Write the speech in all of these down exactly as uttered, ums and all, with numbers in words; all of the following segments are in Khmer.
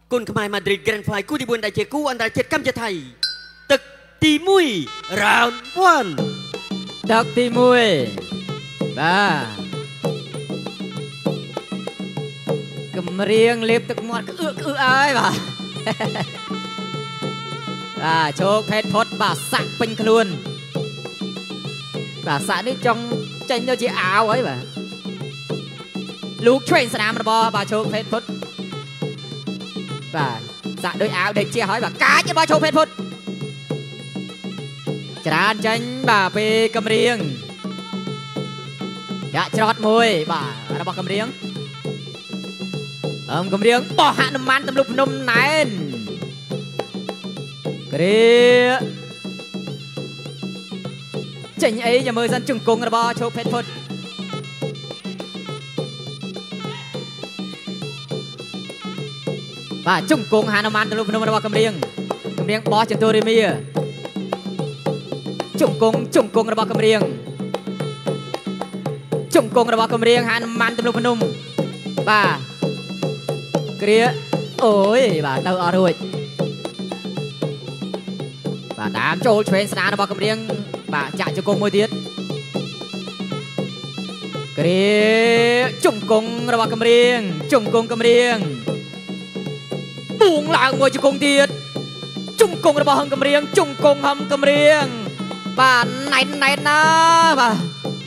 គុណខ្មែរ Madrid Grand Final គូទីbốnដែលជាគូអន្តរជាតិកម្ពុជាថៃទឹកទីមួយ round one ទឹកទីមួយបាទកម្រៀងលេបទឹកមាត់ក្អឺក្អឺអើយបាទបាទជោគផេតផុតបាទសាក់ពេញខ្លួនបាទសាក់នេះចង់ចេញទៅជាអាវហើយបាទលោកឆ្វេងស្នាមរបស់បាទជោគផេតផុតបាទសាក់ដោយអាវដេកជាហើយបាទកាចរបស់ជោគផេតផុតច្រានចេញបាទពេលកម្រៀងចាក់ច្រត់មួយបាទរបស់កម្រៀងអមកម្រៀងបោះហនុមានទម្លុះភ្នំណែនគ្រាចេញអីចាំមើលសិនជង្គង់របស់ជោគផេតផុតបាទជង្គង់ហនុមានទម្លុះភ្នំរបស់កម្រៀងកម្រៀងបោះចន្ទរាមាជង្គង់ជង្គង់របស់កម្រៀងជង្គង់របស់កម្រៀងហនុមានទម្លុះភ្នំបាទគ្រាអូយបាទទៅអត់រួចបាទតាមចូលឆ្វេងស្នារបស់កម្រៀងបាទចាក់ជង្គង់មួយទៀតគ្រាជង្គង់របស់កម្រៀងជង្គង់កម្រៀងបួងឡើងមួយជង្គង់ទៀតជង្គង់របស់ហឹមកម្រៀងជង្គង់ហឹមកម្រៀងបាទណែនណែនណាបាទ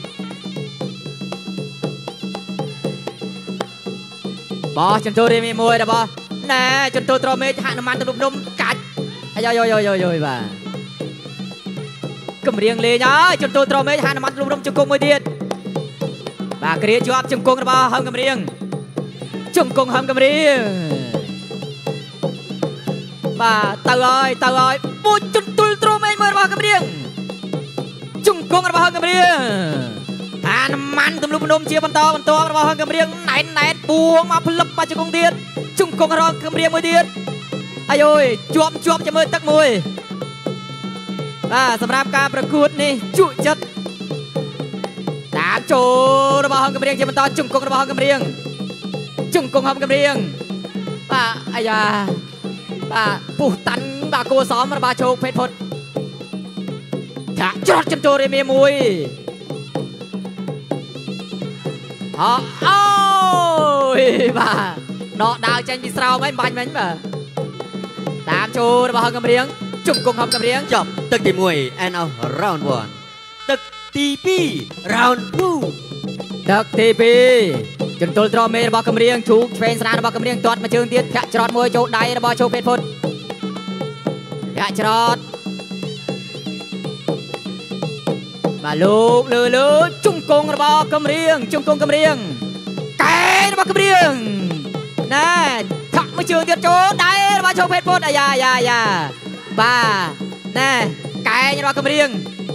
បោះចន្ទរាមាមួយរបស់ណែចន្ទត្រមេចហនុមានទម្លុះភ្នំកាច់អាយយយយយយបាទកម្រៀងលេងហើយចន្ទត្រមេចហនុមានទម្លុះភ្នំជង្គង់មួយទៀតបាទគ្រាជាប់ជង្គង់របស់ហឹមកម្រៀងជង្គង់ហឹមកម្រៀងបាទទៅហើយទៅហើយពួចចន្ទត្រមេចមួយរបស់កម្រៀងជង្គង់របស់ហឹមកម្រៀងហនុមានទម្លុះភ្នំជាបន្តបន្តរបស់ហឹមកម្រៀងណែនណែនបួងមកផ្លឹបមកជង្គង់ទៀតជង្គង់របស់កម្រៀងមួយទៀតអាយយជាប់ជាប់ចាំមើលទឹកមួយបាទសម្រាប់ការប្រកួតនេះជក់ចិត្តតាមចូលរបស់ហឹមកម្រៀងជាបន្តជង្គង់របស់ហឹមកម្រៀងជង្គង់ហឹមកម្រៀងបាទអាយ៉ាបាទពុះតាន់បាទគួសមរបស់ជោគផេតផុតចាក់ច្រត់ចន្ទរាមាមួយអូអូយបាទដកដាវចេញពីស្រោមហើយបាញ់មិញបាទតាមចូលរបស់ហឹមកម្រៀងជង្គង់ហឹមកម្រៀងចប់ទឹកទីមួយ end of round one ទឹកទីពីរ round two ទឹកទីពីរចន្ទល់ត្រមេរបស់កម្រៀងជូកឆ្វេងស្នារបស់កម្រៀងទាត់មួយជើងទៀតធាក់ច្រត់មួយចូលដៃរបស់ជោគផេតផុតធាក់ច្រត់បាទលោកលើលើជង្គង់របស់កម្រៀងជង្គង់កម្រៀងកែរបស់កម្រៀងណែធាក់មួយជើងទៀតចូលដៃរបស់ជោគផេតផុតអាយ៉ាយ៉ាយ៉ាបាទណែកែរបស់កម្រៀង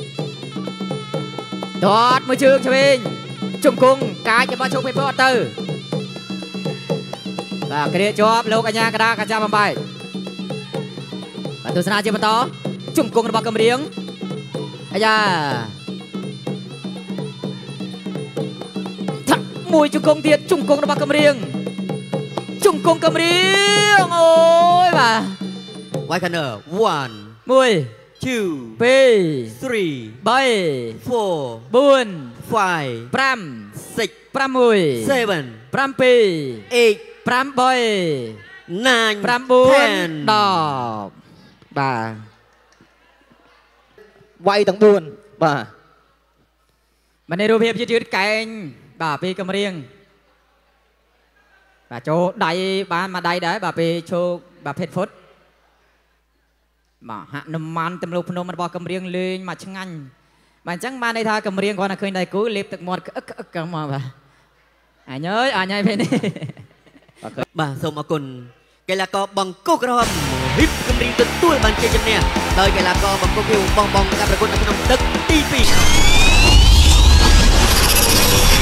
ទាត់មួយជើងឆ្វេងជង្គង់កាចរបស់ជោគផេតផុតអត់ទៅបាទគ្រាជាប់លោកអញ្ញាកដាកាចាប់បំបែកបាទទស្សនាជាបន្តជង្គង់របស់កម្រៀងអាយ៉ាថាក់មួយជង្គង់ទៀតជង្គង់របស់កម្រៀងជង្គង់កម្រៀងអូយបាទ White corner one មួយ two ពីរ three បី four បួន five ប្រាំ six ប្រាំមួយ seven ប្រាំពីរ eight ប្រាំបី nine ប្រាំបួន ten ដប់បាទវាយទាំងបួនបាទមិននេះរូបភាពយឺតៗកែងបាទពីកម្រៀងបាទចូលដៃបានមកដៃដែរបាទពេលឈោកបាទផេតផុតបាទហនុមានទម្លុះភ្នំរបស់កម្រៀងលេងមកឆ្ងាញ់បាទអញ្ចឹងបានន័យថាកម្រៀងគាត់តែឃើញដៃគូលេបទឹកមាត់ក្អឹកក្អឹកកមកបាទអញអើយអញហើយពេលនេះបាទសូមអរគុណកីឡាករបង្គោលក្រហមហ៊ីបកម្រៀងទទួលបានជ័យជំនះដោយកីឡាករបង្គោលពីបងបងការប្រកួតនៅក្នុងទឹកទីពីរ